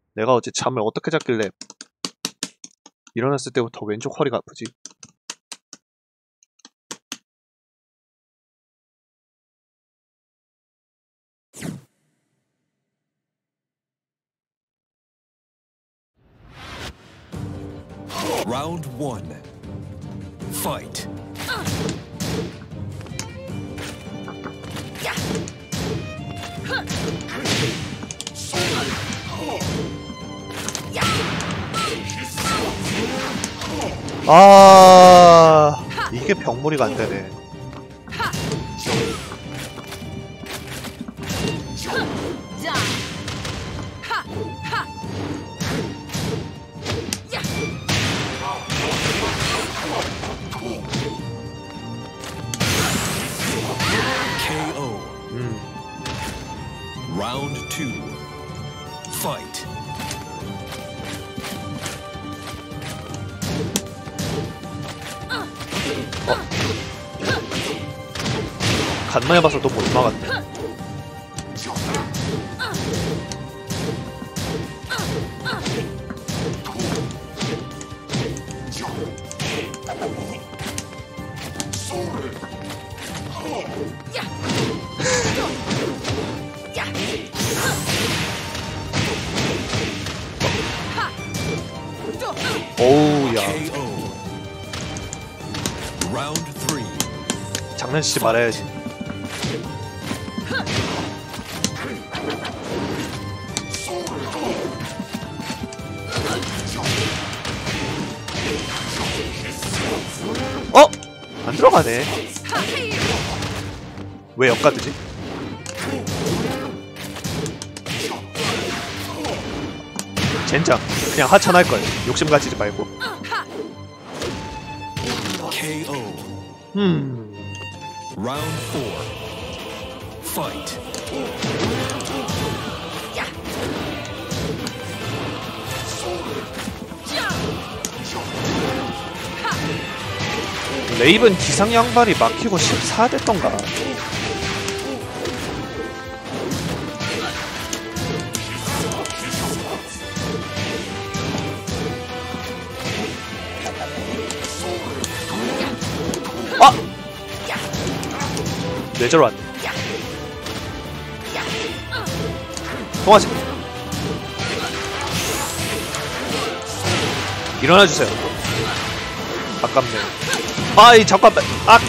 내가 어제 잠을 어떻게 잤길래 일어났을 때부터 왼쪽 허리가 아프지? Round 1. Fight. 아, 이게 병무리가 안 되네. KO. Round 2. Fight. 간만 해봐서 또 못 막았네. 오우야. Round 3. 장난치지 말아야지. 어? 안 들어가네. 왜 엿가드지? 젠장. 그냥 하찮할 걸. 욕심 가지지 말고. KO. Round 4. Fight. 레이븐 기상 양발이 막히고 14 됐던가. 아! 뇌절 왔네. 통화지. 일어나주세요. 아깝네. 아이 잠깐만. 악.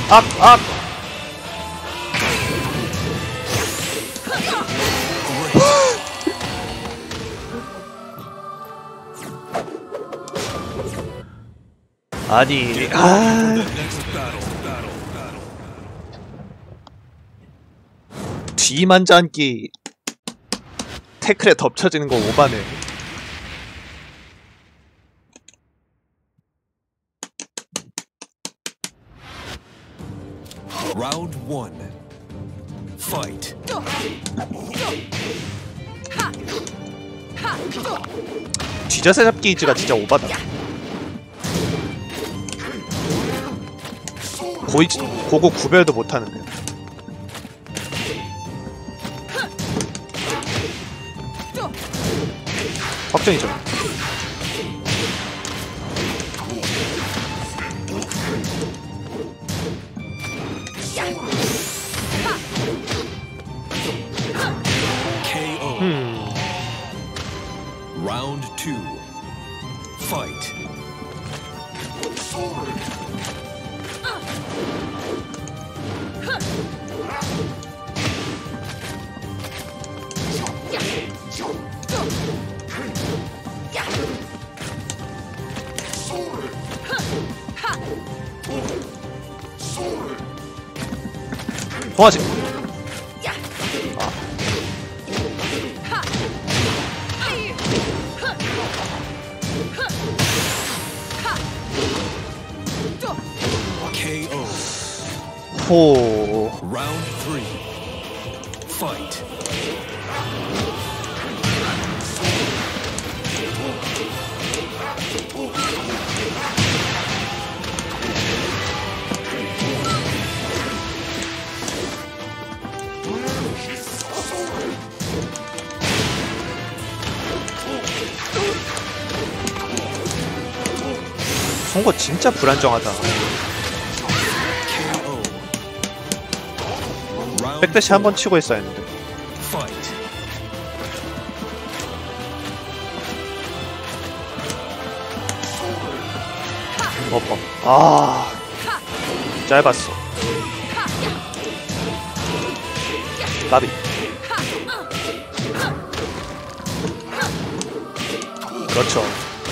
아니. 뒤만자 앉기 태클에 덮쳐지는 거 오바네. Round 1. Fight. 뒤져서 잡기 이즈가 진짜 오바다. 고고 구별도 못하는데. 확정이죠. KO. Round 2. Fight. 통화지. KO. 호. Round 3. Fight. 송거 진짜 불안정하다. KO. Round 백대시 한 번 치고 했어야 했는데. fight. 아, 짧았어. 나비. 그렇죠.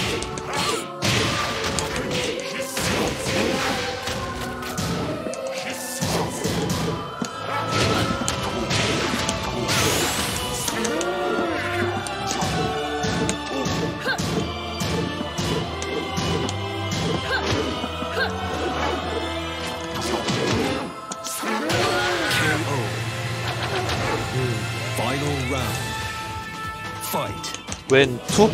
Final round. Fight. 웬 투?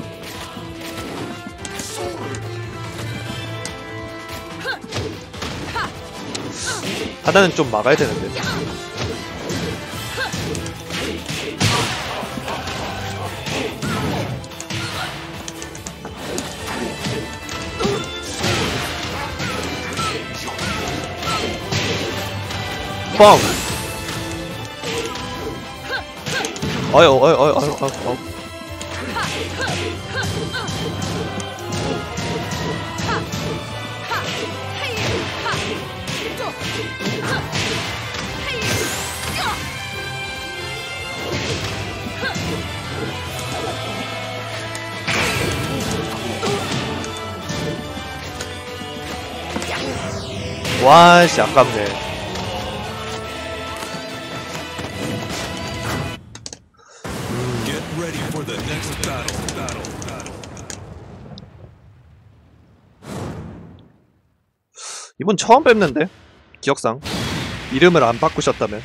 하나는 좀 막아야 되는데. 뻥! 어휴. 와, 씨, 아깝네. Get ready for the next battle. 이분 처음 뵙는데? 기억상. 이름을 안 바꾸셨다면.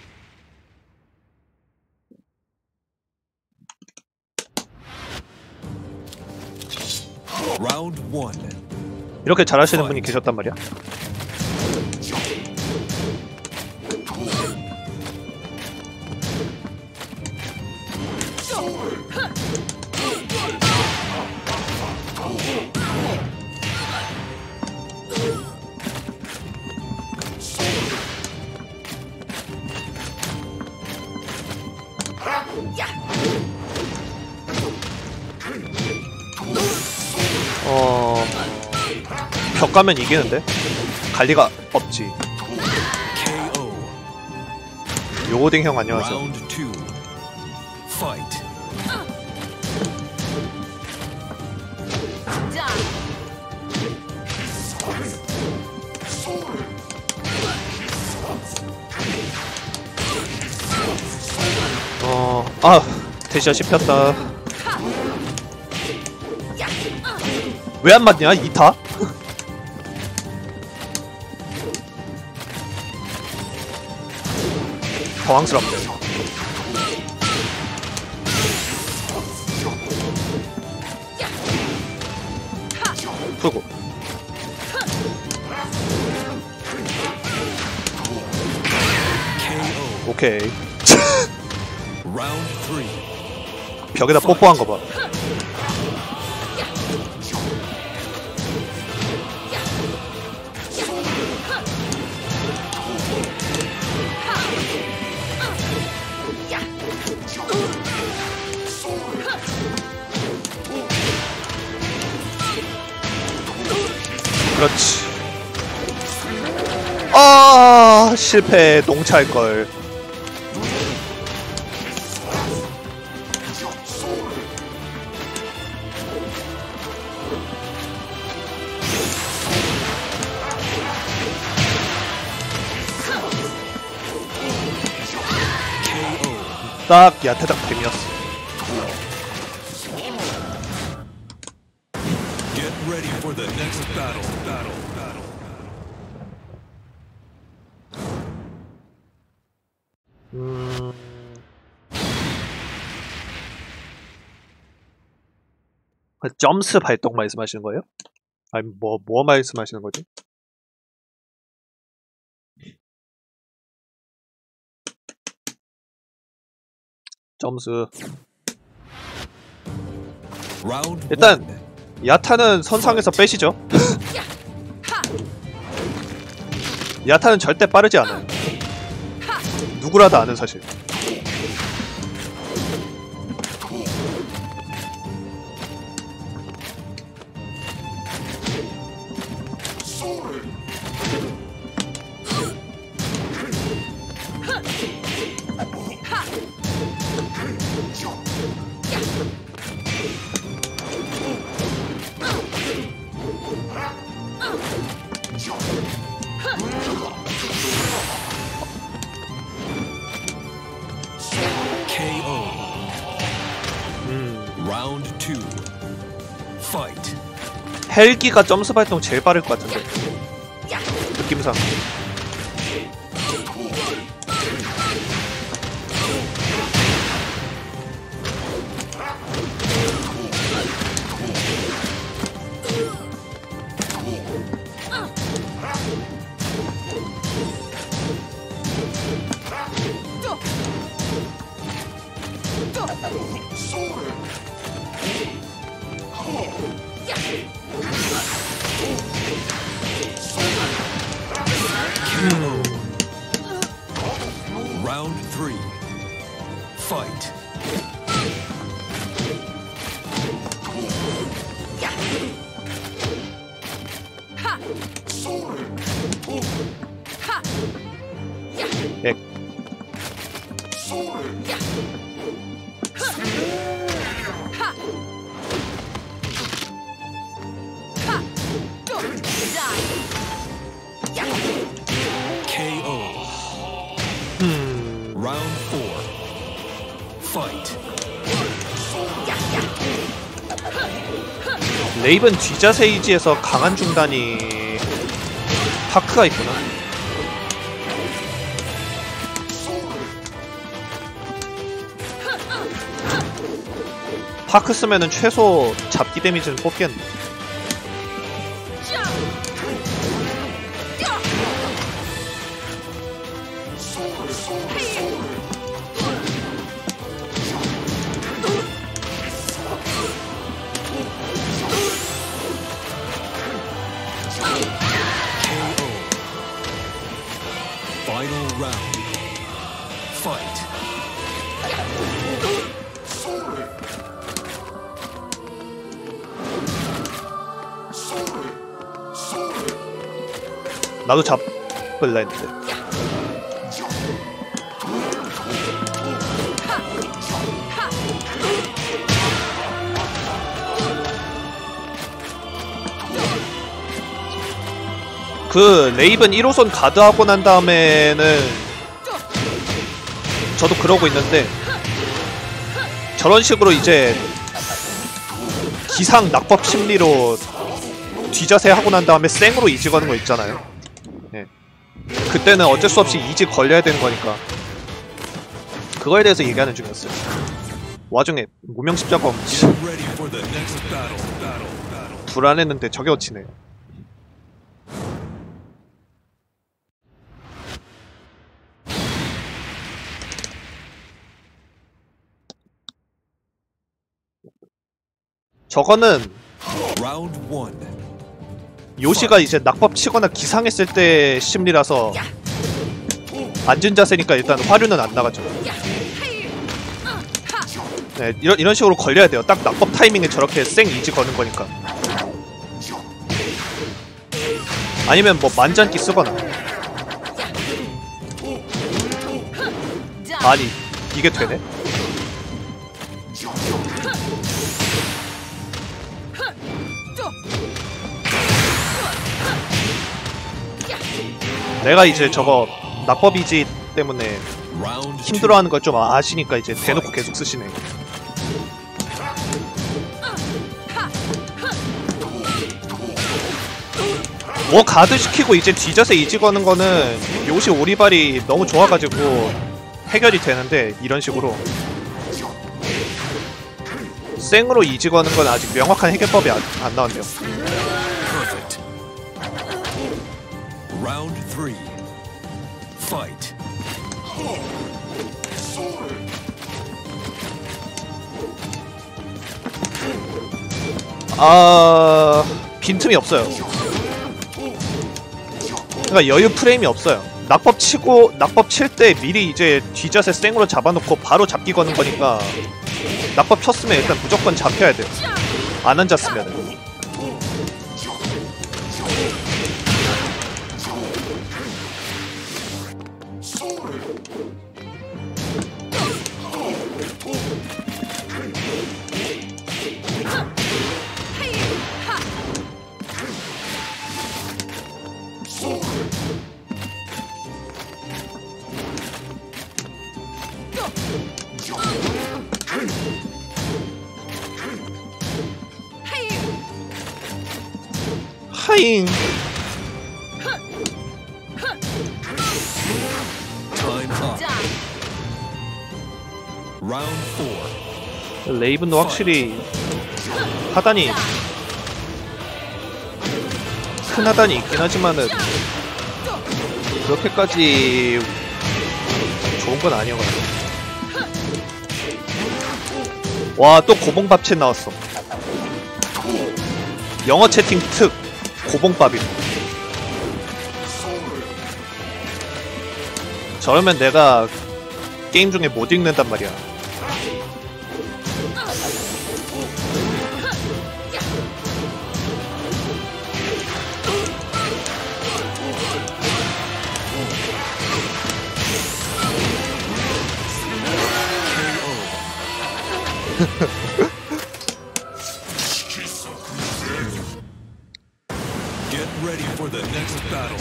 Round 1. 이렇게 잘하시는 분이 계셨단 말이야. 벽 가면 이기는데? 갈 리가 없지. KO. 요고딩 형 안녕하세요. Round 2. Fight. 대시야 씹혔다. 왜 안 맞냐? 2타? 당황스럽네. 푸고. KO. 오케이. Round 3. 벽에다 뽀뽀한 거 봐. 그렇지. 아, 실패. 농차할걸. 딱 야타작 템이었어. Get ready for the next battle. 점스 발동 말씀하시는 거예요? 아니 뭐 말씀하시는 거지? 점스. Round 일단 1. 야타는 선상에서 빼시죠. 야타는 절대 빠르지 않아요. 누구라도 아는 사실. KO. Round 2. Fight. 헬기가 점수 발동 제일 빠를 것 같은데 느낌상. Round 3. Fight. 백. KO. Round 4. Fight. 레이븐 뒤자세이지에서 강한 중단이 파크가 있구나. 파크 쓰면은 최소 잡기 데미지는 뽑겠네. KO. Final round. Fight. 나도 잡을라 했는데. 그 레이븐 1호선 가드하고 난 다음에는 저도 그러고 있는데 저런 식으로 이제 기상 낙법 심리로 뒤자세 하고 난 다음에 생으로 이지 거는 거 있잖아요. 예. 그때는 어쩔 수 없이 이지 걸려야 되는 거니까 그거에 대해서 얘기하는 중이었어요. 와중에 무명십자검 Get ready for the next battle. 불안했는데 저게 어치네요. 저거는 Round 1. 요시가 이제 낙법 치거나 기상했을 때 심리라서 앉은 자세니까 일단 화류는 안 나가죠. 네, 이런 식으로 걸려야 돼요. 딱 낙법 타이밍에 저렇게 생 이지 거는 거니까. 아니면 뭐 만장기 쓰거나. 아니 이게 되네? 내가 이제 저거 낙법 이지 때문에 Round 2. 힘들어하는 걸 좀 아시니까 이제 대놓고 계속 쓰시네. 뭐 가드 시키고 이제 뒤져서 이지 거는 거는 요시 오리발이 너무 좋아가지고 해결이 되는데 이런 식으로 생으로 이지 거는 건 아직 명확한 해결법이 안 나왔네요. Perfect. Round 3. Fight. 빈틈이 없어요. 그러니까 여유 프레임이 없어요. 낙법 칠 때 미리 이제 뒤자세 생으로 잡아놓고 바로 잡기 거는 거니까 낙법 쳤으면 일단 무조건 잡혀야 돼요. 안 앉았으면은. 하잉. Time up. Round 4. 레이븐도 확실히 하단이 큰 하단이 있긴 하지만은 그렇게까지 좋은 건 아니어가지고. 와, 또 고봉밥챗 나왔어. 영어 채팅 특 고봉밥이. 저러면 내가 게임 중에 못 읽는단 말이야. Get ready for the next battle.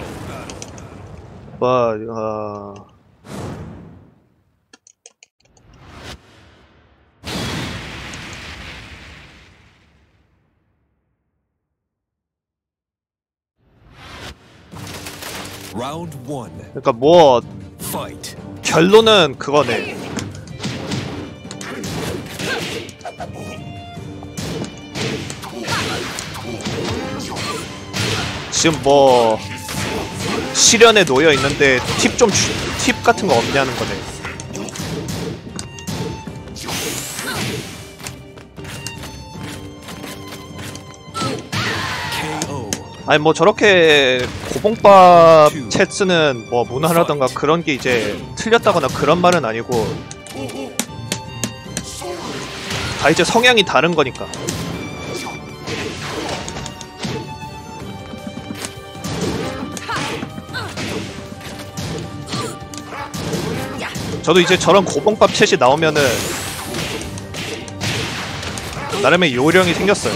Round 1. 그러니까 뭐 Fight. 결론은 그거네. 지금 뭐 시련에 놓여 있는데 팁 같은 거 없냐는 거네. KO. 아니 뭐 저렇게 고봉밥 채츠는 뭐 문화라던가 그런 게 이제 틀렸다거나 그런 말은 아니고 다 이제 성향이 다른 거니까. 저도 이제 저런 고봉밥 챗이 나오면은 나름의 요령이 생겼어요.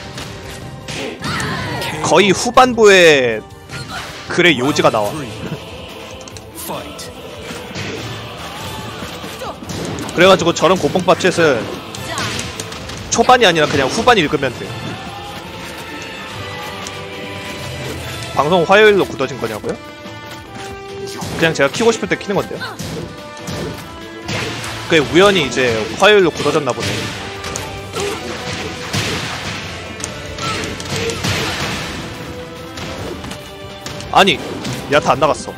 거의 후반부에 글의 요지가 나와. Fight. 그래가지고 저런 고봉밥 챗은 초반이 아니라 그냥 후반 읽으면 돼. 방송 화요일로 굳어진 거냐고요? 그냥 제가 키고 싶을 때 키는 건데요. 그게 우연히 이제 화요일로 굳어졌나 보네. 아니, 야타 안 나갔어.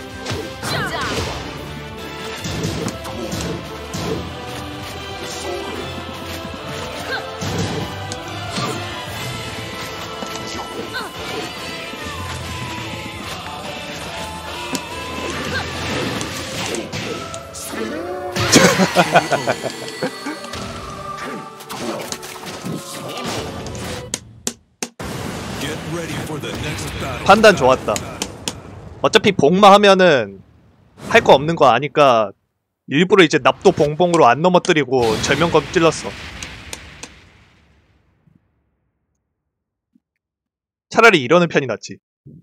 Get ready for the next battle. 판단 좋았다. 어차피 복마 하면은 할 거 없는 거 아니까 일부러 이제 납도 봉봉으로 안 넘어뜨리고 절명검 찔렀어. 차라리 이러는 편이 낫지.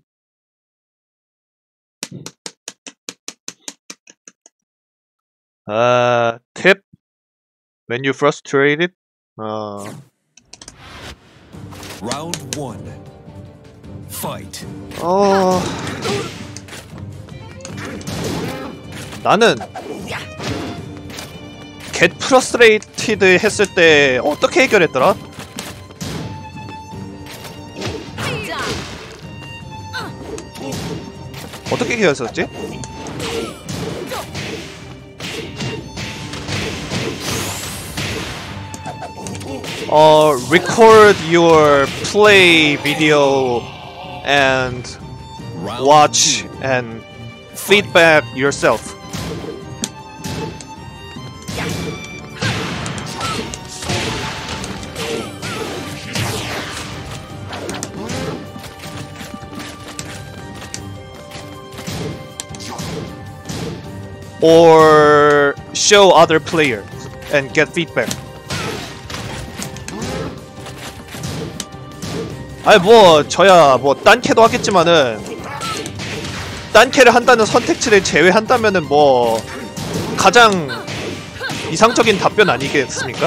팁. When you frustrated. Round 1. Fight. 나는 get frustrated 했을 때 어떻게 해결했더라? 어떻게 해결했었지? record your play video and Round watch 2. and feedback yourself. Or show other players and get feedback. 아니 뭐 저야 뭐 딴 캐도 하겠지만은 딴 캐를 한다는 선택지를 제외한다면은 뭐 가장 이상적인 답변 아니겠습니까?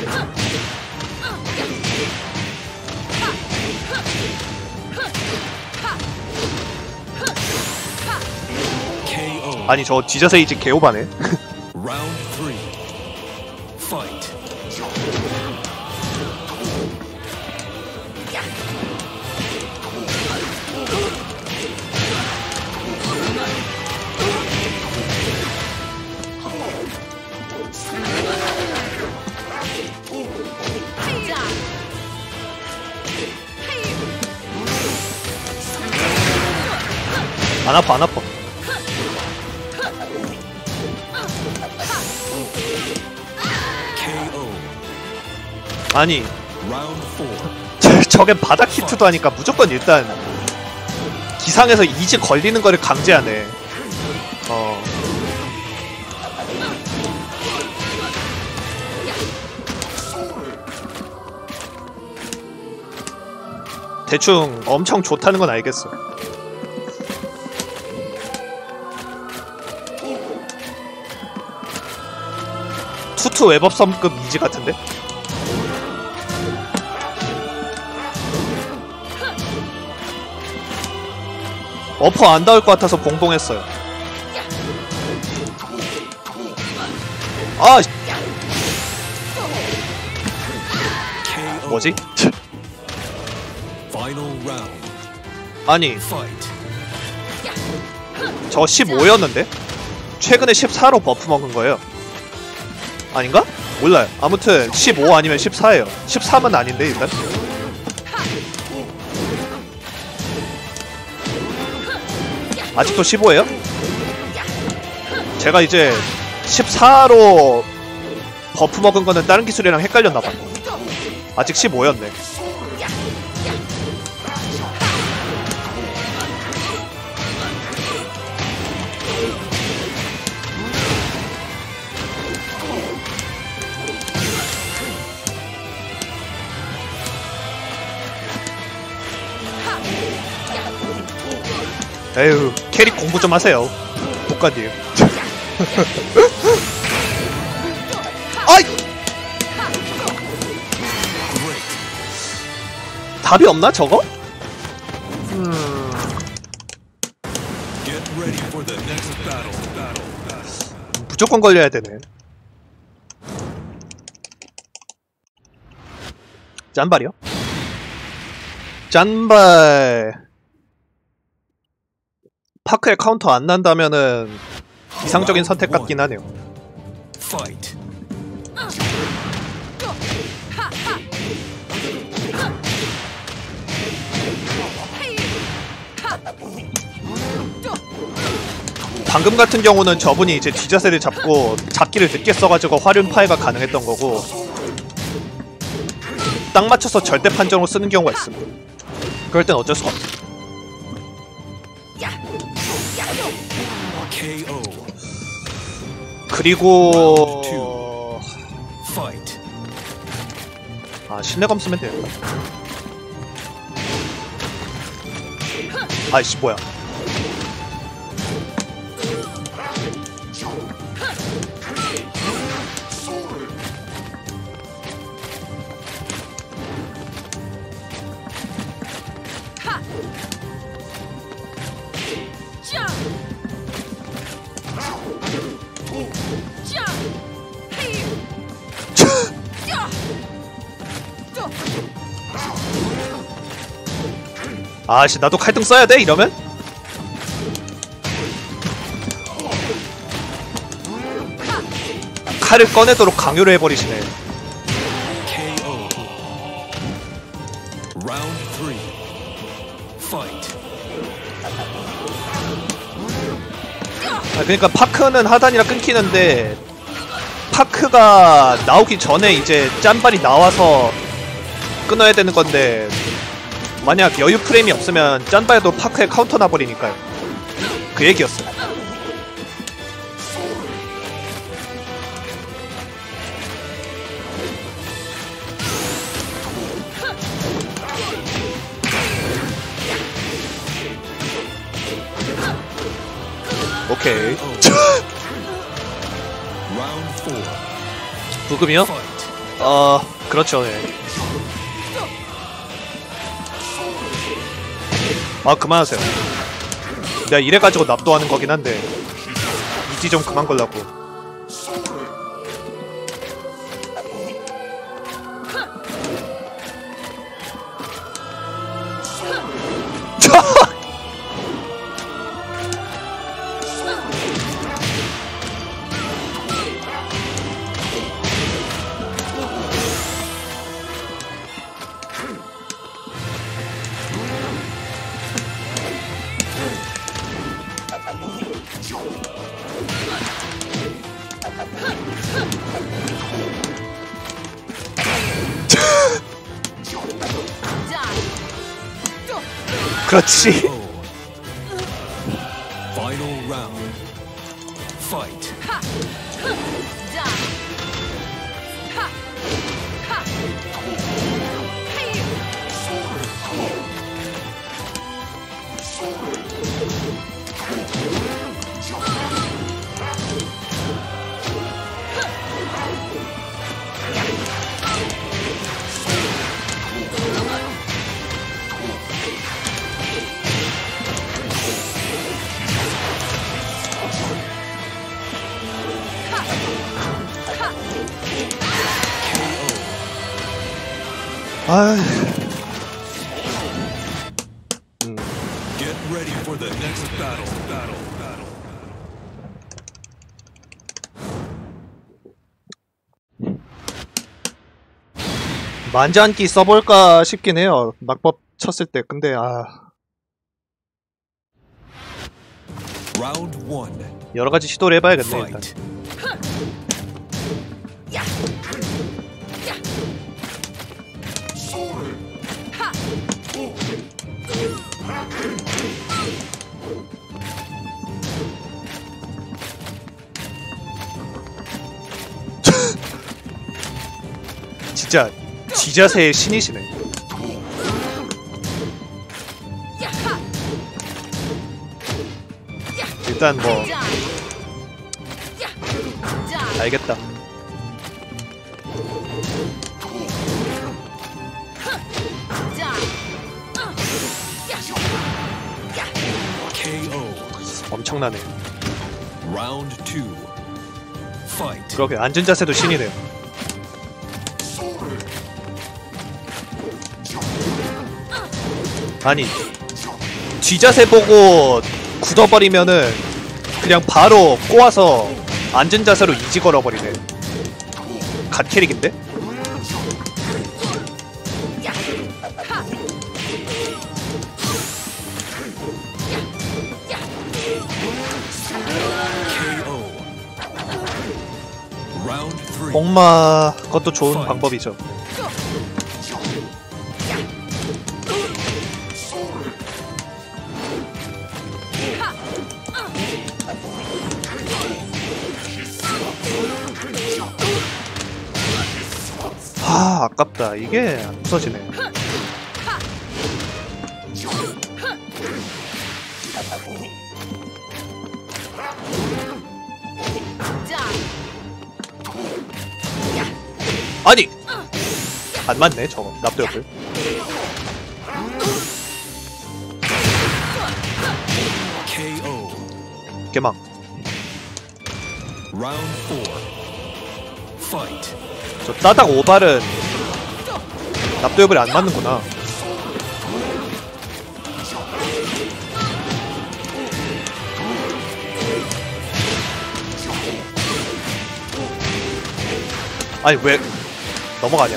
KO. 아니 저 디저세이지 개오바네. Round 3. Fight. 안 아파 안 아파. KO. 아니 Round 4. 저게 바닥 히트도 하니까 무조건 일단 기상에서 이지 걸리는 거를 강제하네. 대충 엄청 좋다는 건 알겠어. 투투 웹업 섬급 이지 같은데? 어퍼 안 닿을 것 같아서 봉봉했어요. 아, KO. 뭐지? Final round. 아니, Fight. 저 15였는데? 최근에 14로 버프 먹은 거예요. 아닌가? 몰라요. 아무튼 15 아니면 14예요. 13은 아닌데 일단. 아직도 15예요? 제가 이제 14로 버프 먹은 거는 다른 기술이랑 헷갈렸나봐. 아직 15였네. 에휴, 캐릭 공부 좀 하세요. 복가님. 아이! 답이 없나, 저거? Get ready for the next battle. 무조건 걸려야 되네. 짠발이요? 짠발. 파크에 카운터 안 난다면은 이상적인 선택 같긴 하네요. Fight. 방금 같은 경우는 저분이 이제 뒤자세를 잡고 잡기를 늦게 써가지고 화륜 파해가 가능했던 거고, 딱 맞춰서 절대 판정으로 쓰는 경우가 있습니다. 그럴 땐 어쩔 수가 없어. KO. 그리고 Fight. 아, 신뢰검 쓰면 되겠다. 아이씨 뭐야. 아씨 나도 칼등 써야 돼 이러면? 칼을 꺼내도록 강요를 해버리시네. KO. 그러니까 파크는 하단이라 끊기는데 파크가 나오기 전에 이제 짠발이 나와서 끊어야 되는 건데 만약 여유 프레임이 없으면 짠발도 파크에 카운터 나버리니까요. 그 얘기였어요. 오케이. 부금이요? 그렇죠. 네. 아, 그만하세요. 내가 이래가지고 납도하는 거긴 한데 이지 좀 그만 걸라고. 그렇지. Final round. Fight. Get ready for the next battle. 만지않기 써볼까 싶긴 해요. 낙법 쳤을 때. 근데 Round 1. 여러가지 시도를 해봐야겠네 일단. 진짜 지자세의 신이시네. 일단 뭐 알겠다. KO. 엄청나네. Round 2. Fight. 그렇게 앉은 자세도 신이네요. 아니 뒤자세 보고 굳어버리면은 그냥 바로 꼬아서 앉은 자세로 이지 걸어버리네. 갓캐릭인데? KO. Round 3. 뽕마 그것도 좋은 방법이죠. 아깝다. 이게 안 부서지네. 아니! 안 맞네 저거. 납도 옆을. KO. 개망. Round 4. Fight. 저 따닥 오발은 납도엽을 안 맞는구나. 아니 왜 넘어가냐.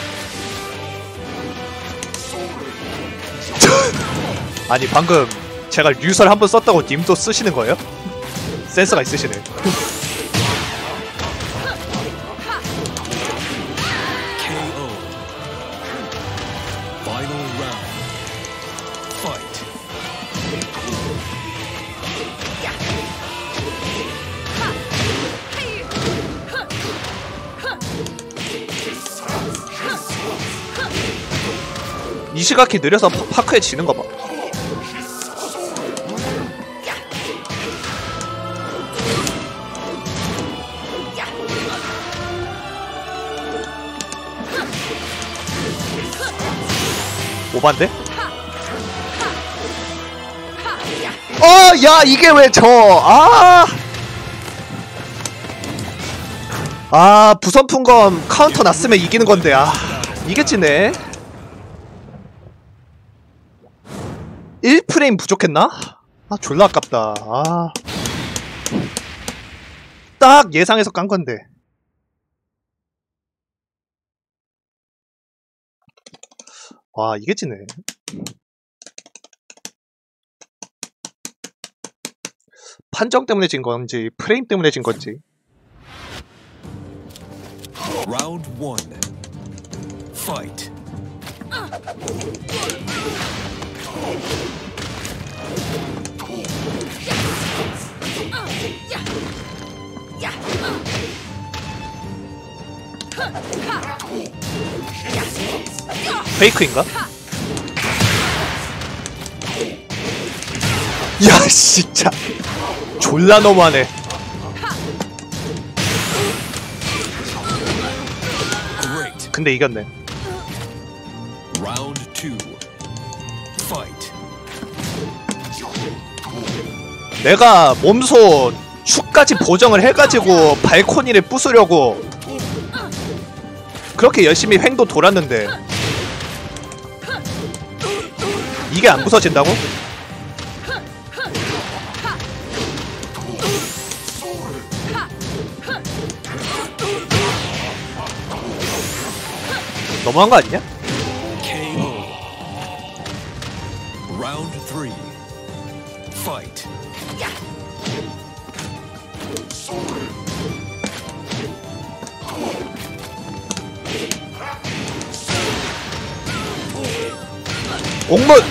아니 방금 제가 류설 한번 썼다고 님도 쓰시는 거예요? 센스가 있으시네. KO. Final round. Fight. 이시가키 느려서 파크에 지는 거 봐. 오반데? 야 이게 왜 부선풍검 카운터 났으면 이기는 건데 이겠지네. 1프레임 부족했나? 졸라 아깝다. 딱 예상해서 깐 건데. 와, 이게 지네. 판정 때문에 진 건지, 프레임 때문에 진 건지. Round 1. Fight. 페이크인가? 야, 진짜 졸라 너무하네. Great. 근데 이겼네. Round 2. Fight. 내가 몸소 축까지 보정을 해가지고 발코니를 부수려고 그렇게 열심히 횡도 돌았는데 이게 안 부서진다고? 너무한 거 아니냐? KO. Round 3. Fight. 옥문!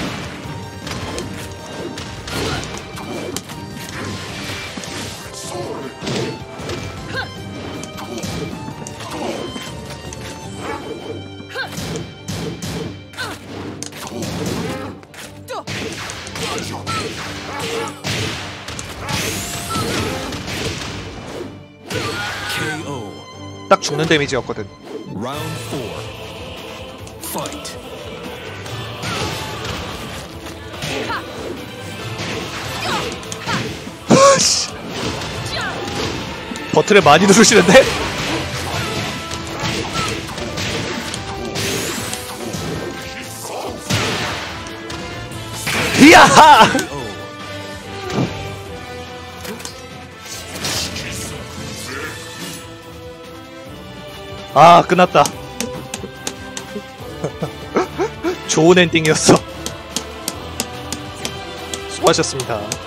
KO. 딱 죽는 데미지였거든. Round 4. Fight. 버튼을 많이 누르시는데? 이야! 끝났다. 좋은 엔딩이었어. 수고하셨습니다.